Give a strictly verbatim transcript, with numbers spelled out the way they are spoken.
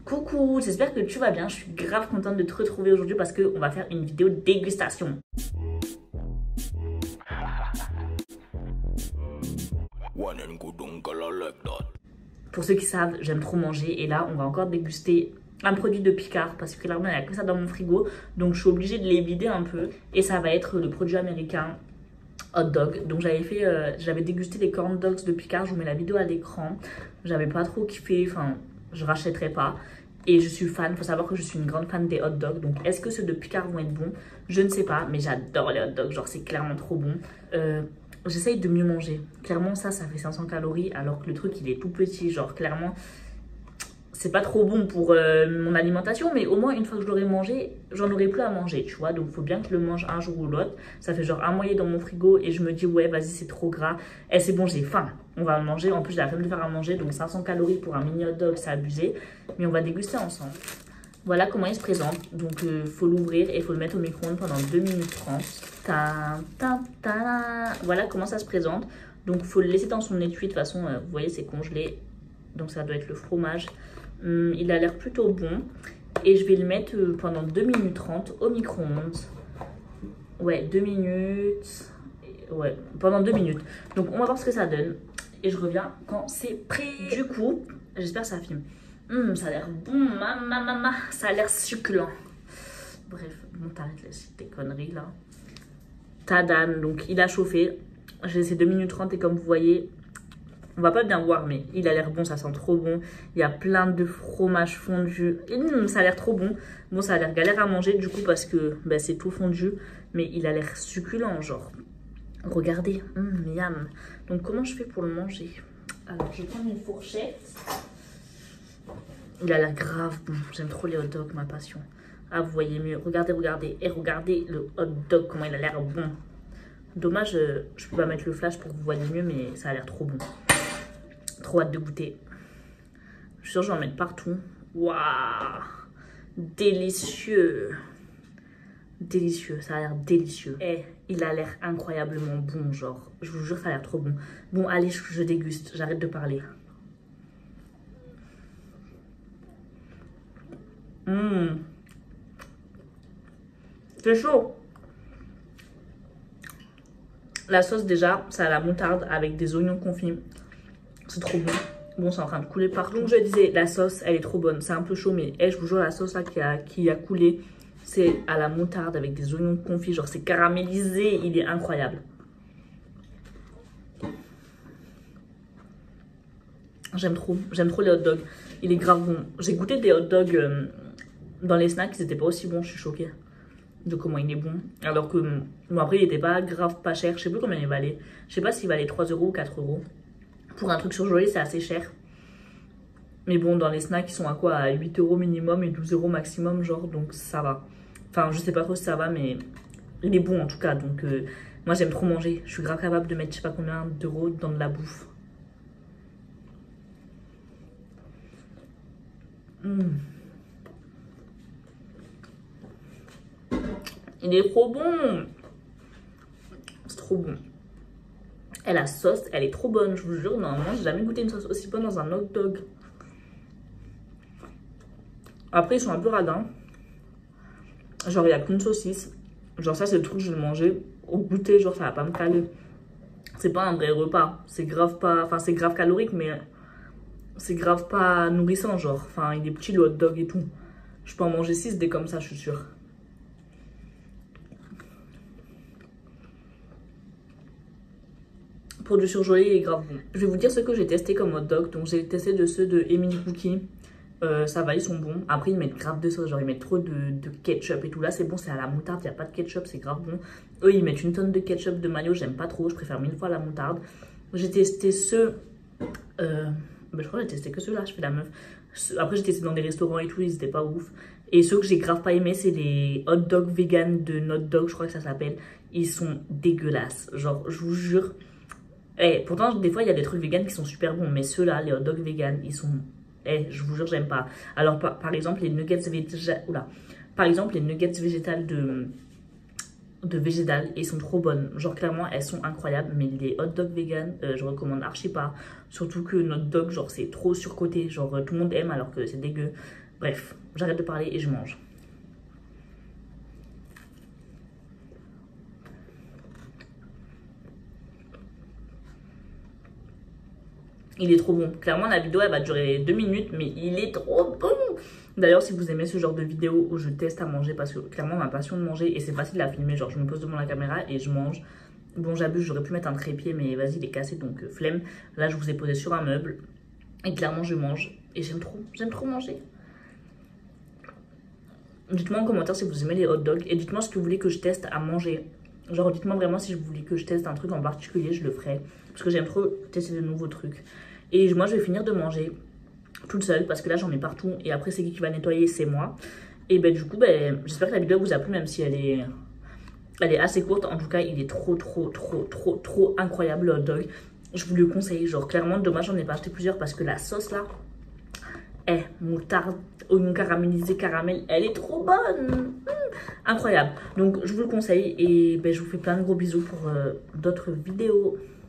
Coucou, j'espère que tu vas bien. Je suis grave contente de te retrouver aujourd'hui parce qu'on va faire une vidéo dégustation. Pour ceux qui savent, j'aime trop manger et là, on va encore déguster un produit de Picard parce que clairement, il n'y a que ça dans mon frigo. Donc, je suis obligée de les vider un peu et ça va être le produit américain hot dog. Donc, j'avais fait, euh, j'avais dégusté les corn dogs de Picard. Je vous mets la vidéo à l'écran. J'avais pas trop kiffé, enfin, je rachèterai pas. Et je suis fan, il faut savoir que je suis une grande fan des hot dogs. Donc est-ce que ceux de Picard vont être bons? Je ne sais pas, mais j'adore les hot dogs. Genre c'est clairement trop bon. Euh, J'essaye de mieux manger. Clairement ça, ça fait cinq cents calories alors que le truc il est tout petit. Genre clairement, c'est pas trop bon pour euh, mon alimentation. Mais au moins une fois que je l'aurai mangé, j'en aurai plus à manger, tu vois. Donc il faut bien que je le mange un jour ou l'autre. Ça fait genre un mois dans mon frigo et je me dis ouais vas-y c'est trop gras. Et c'est bon, j'ai faim. On va le manger. En plus j'ai la flemme de faire à manger. Donc cinq cents calories pour un mini hot dog, c'est abusé. Mais on va déguster ensemble. Voilà comment il se présente. Donc il euh, faut l'ouvrir et il faut le mettre au micro-ondes pendant deux minutes trente. Ta, ta, ta. Voilà comment ça se présente. Donc il faut le laisser dans son étui. De toute façon, euh, vous voyez c'est congelé. Donc ça doit être le fromage. Hum, il a l'air plutôt bon. Et je vais le mettre euh, pendant deux minutes trente au micro-ondes. Ouais, deux minutes. Ouais, pendant deux minutes. Donc on va voir ce que ça donne. Et je reviens quand c'est prêt. Du coup, j'espère que ça filme. Hum, ça a l'air bon, maman, maman. Ça a l'air succulent. Bref, bon, t'arrêtes tes conneries là. Tadam, donc il a chauffé. J'ai laissé deux minutes trente et comme vous voyez, on va pas bien voir, mais il a l'air bon, ça sent trop bon. Il y a plein de fromage fondu. Hum, ça a l'air trop bon. Bon, ça a l'air galère à manger du coup parce que ben, c'est tout fondu. Mais il a l'air succulent, genre. Regardez, hum, miam. Donc comment je fais pour le manger? Alors je vais prendre une fourchette. Il a l'air grave bon. J'aime trop les hot dogs, ma passion. Ah vous voyez mieux. Regardez, regardez. Et regardez le hot dog, comment il a l'air bon. Dommage, je peux pas mettre le flash pour que vous voyez mieux, mais ça a l'air trop bon. Trop hâte de goûter. Je suis sûre que je vais en mettre partout. Waouh, délicieux. Délicieux, ça a l'air délicieux. Eh, il a l'air incroyablement bon, genre. Je vous jure, ça a l'air trop bon. Bon, allez, je, je déguste. J'arrête de parler. Mmh. C'est chaud. La sauce, déjà, ça a la moutarde avec des oignons confits. C'est trop bon. Bon, c'est en train de couler partout. Donc, je disais, la sauce, elle est trop bonne. C'est un peu chaud, mais eh, je vous jure, la sauce là qui a, qui a coulé, c'est à la moutarde avec des oignons confits. Genre, c'est caramélisé. Il est incroyable. J'aime trop. J'aime trop les hot dogs. Il est grave bon. J'ai goûté des hot dogs euh, dans les snacks. Ils n'étaient pas aussi bons. Je suis choquée de comment il est bon. Alors que, bon, après, il n'était pas grave pas cher. Je sais plus combien il valait. Je sais pas s'il valait trois euros ou quatre euros. Pour un truc surgelé, c'est assez cher. Mais bon, dans les snacks, ils sont à quoi? À huit euros minimum et douze euros maximum, genre. Donc, ça va. Enfin, je sais pas trop si ça va, mais il est bon en tout cas. Donc, euh, moi, j'aime trop manger. Je suis grave capable de mettre je sais pas combien d'euros dans de la bouffe. Mmh. Il est trop bon. C'est trop bon. Et la sauce, elle est trop bonne, je vous jure. Normalement, j'ai jamais goûté une sauce aussi bonne dans un hot dog. Après, ils sont un peu radins. Genre, il n'y a qu'une saucisse. Genre, ça, c'est le truc que je vais manger au goûter. Genre, ça va pas me caler. C'est pas un vrai repas. C'est grave pas... Enfin, c'est grave calorique, mais c'est grave pas nourrissant, genre. Enfin, il est petit, le hot dog et tout. Je peux en manger six dès comme ça, je suis sûre. Pour du surgelé, il est grave bon. Je vais vous dire ce que j'ai testé comme hot dog. Donc j'ai testé de ceux de Emily Cookie. Euh, ça va, ils sont bons. Après, ils mettent grave de sauce. Genre, ils mettent trop de, de ketchup et tout. Là, c'est bon, c'est à la moutarde. Il n'y a pas de ketchup, c'est grave bon. Eux, ils mettent une tonne de ketchup, de mayo. J'aime pas trop. Je préfère mille fois la moutarde. J'ai testé ceux... Euh, ben, je crois que j'ai testé que ceux-là. Je fais la meuf. Après, j'ai testé dans des restaurants et tout. Ils étaient pas ouf. Et ceux que j'ai grave pas aimé, c'est les hot dogs vegan de Not Dog. Je crois que ça s'appelle. Ils sont dégueulasses. Genre, je vous jure... Eh, pourtant, des fois, il y a des trucs vegan qui sont super bons. Mais ceux-là, les hot dogs vegan, ils sont... Eh, je vous jure, j'aime pas. Alors, par, par exemple, les nuggets végétales... Oula. Par exemple, les nuggets végétales de... de végétal et ils sont trop bonnes. Genre clairement elles sont incroyables, mais les hot dogs vegan, euh, je recommande archi pas. Surtout que notre dog, genre c'est trop surcoté, genre tout le monde aime alors que c'est dégueu. Bref, j'arrête de parler et je mange. Il est trop bon. Clairement, la vidéo, elle va durer deux minutes, mais il est trop bon. D'ailleurs, si vous aimez ce genre de vidéo où je teste à manger, parce que clairement, ma passion de manger, et c'est facile à filmer, genre je me pose devant la caméra et je mange. Bon, j'abuse, j'aurais pu mettre un trépied, mais vas-y, il est cassé, donc euh, flemme. Là, je vous ai posé sur un meuble. Et clairement, je mange. Et j'aime trop, j'aime trop manger. Dites-moi en commentaire si vous aimez les hot dogs. Et dites-moi ce que vous voulez que je teste à manger. Genre, dites-moi vraiment si vous voulez que je teste un truc en particulier, je le ferai. Parce que j'aime trop tester de nouveaux trucs. Et moi, je vais finir de manger toute seule parce que là, j'en ai partout. Et après, c'est qui qui va nettoyer? C'est moi. Et ben du coup, ben, j'espère que la vidéo vous a plu, même si elle est, elle est assez courte. En tout cas, il est trop, trop, trop, trop, trop incroyable le hot dog. Je vous le conseille. Genre, clairement, dommage, j'en ai pas acheté plusieurs parce que la sauce là, eh, moutarde, oignon caramélisé, caramel, elle est trop bonne. Mmh, incroyable. Donc, je vous le conseille et ben, je vous fais plein de gros bisous pour euh, d'autres vidéos.